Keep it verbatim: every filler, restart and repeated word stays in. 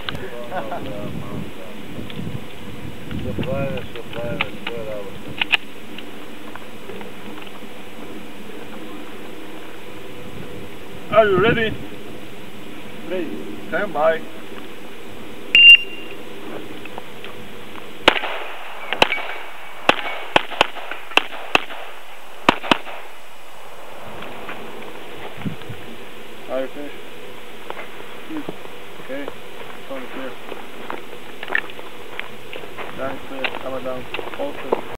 Sublime, sublime, good out. Are you ready? Please, stand by. Are you finished? Okay, phone clear. Down clear, camera down, all clear.